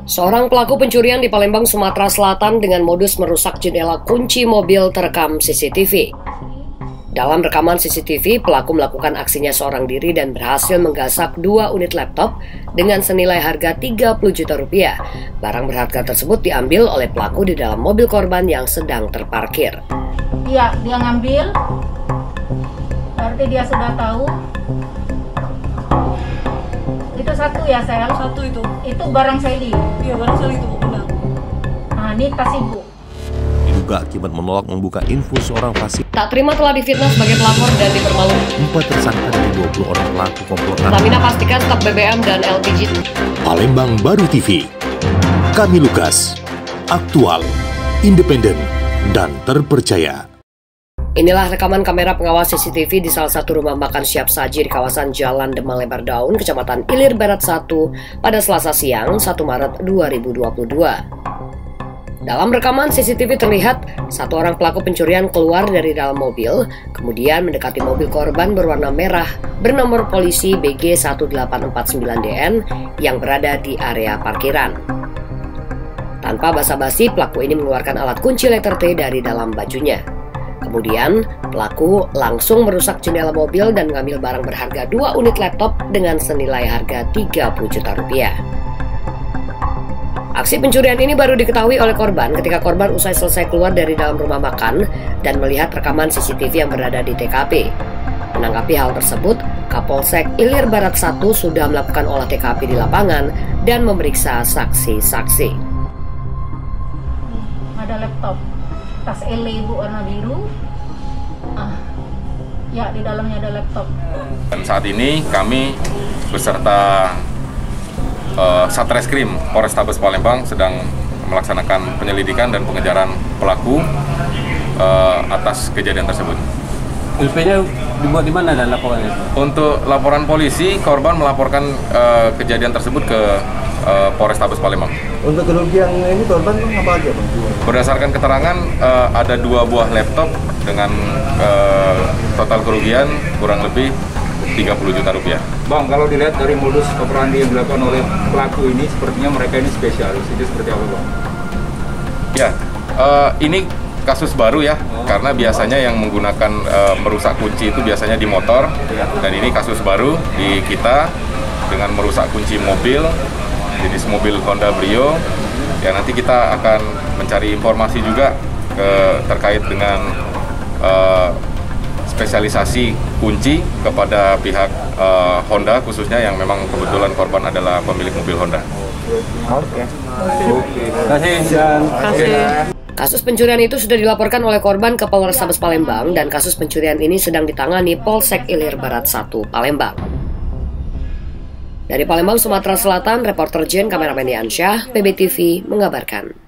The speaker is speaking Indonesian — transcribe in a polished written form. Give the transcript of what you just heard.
Seorang pelaku pencurian di Palembang, Sumatera Selatan dengan modus merusak jendela kunci mobil terekam CCTV. Dalam rekaman CCTV, pelaku melakukan aksinya seorang diri dan berhasil menggasak 2 unit laptop dengan senilai harga 30 juta rupiah. Barang berharga tersebut diambil oleh pelaku di dalam mobil korban yang sedang terparkir. Iya, dia ngambil, berarti dia sudah tahu. Itu satu ya sayang? Satu itu. Itu barang Sally? Iya, barang Sally itu, benar. Nah, ini tas ibu. Diduga akibat menolak membuka info seorang fasik. Tak terima telah difitnah sebagai pelapor dan dipermalukan. 4 tersangka dari 20 orang pelaku komplotan. Pertamina pastikan stok BBM dan LPG. Palembang Baru TV. Kami Lukas. Aktual, independen, dan terpercaya. Inilah rekaman kamera pengawas CCTV di salah satu rumah makan siap saji di kawasan Jalan Demang Lebar Daun, Kecamatan Ilir Barat 1 pada Selasa siang 1 Maret 2022. Dalam rekaman CCTV terlihat satu orang pelaku pencurian keluar dari dalam mobil, kemudian mendekati mobil korban berwarna merah bernomor polisi BG 1849DN yang berada di area parkiran. Tanpa basa-basi, pelaku ini mengeluarkan alat kunci letter T dari dalam bajunya. Kemudian, pelaku langsung merusak jendela mobil dan mengambil barang berharga 2 unit laptop dengan senilai harga 30 juta rupiah. Aksi pencurian ini baru diketahui oleh korban ketika korban usai selesai keluar dari dalam rumah makan dan melihat rekaman CCTV yang berada di TKP. Menanggapi hal tersebut, Kapolsek Ilir Barat 1 sudah melakukan olah TKP di lapangan dan memeriksa saksi-saksi. Ada laptop, tas LA ibu warna biru. Ya, di dalamnya ada laptop. Dan saat ini kami beserta Satreskrim Polrestabes Palembang sedang melaksanakan penyelidikan dan pengejaran pelaku atas kejadian tersebut. LP-nya dibuat di mana dan laporannya? Untuk laporan polisi, korban melaporkan kejadian tersebut ke Polrestabes Palembang. Untuk kerugian ini korban apa aja, Bang? Berdasarkan keterangan ada 2 buah laptop dengan total kerugian kurang lebih 30 juta rupiah. Bang, kalau dilihat dari modus operandi yang dilakukan oleh pelaku ini, sepertinya mereka ini spesialis. Itu seperti apa, Bang? Ya, ini kasus baru ya, karena biasanya yang menggunakan merusak kunci itu biasanya di motor, dan ini kasus baru di kita dengan merusak kunci mobil, jenis mobil Honda Brio. Ya, nanti kita akan mencari informasi juga terkait dengan spesialisasi kunci kepada pihak Honda khususnya yang memang kebetulan korban adalah pemilik mobil Honda. Oke. Terima kasih. Kasus pencurian itu sudah dilaporkan oleh korban ke Polrestabes Palembang dan kasus pencurian ini sedang ditangani Polsek Ilir Barat 1 Palembang. Dari Palembang, Sumatera Selatan, reporter Jen, kameramen Yansyah, PBTV mengabarkan.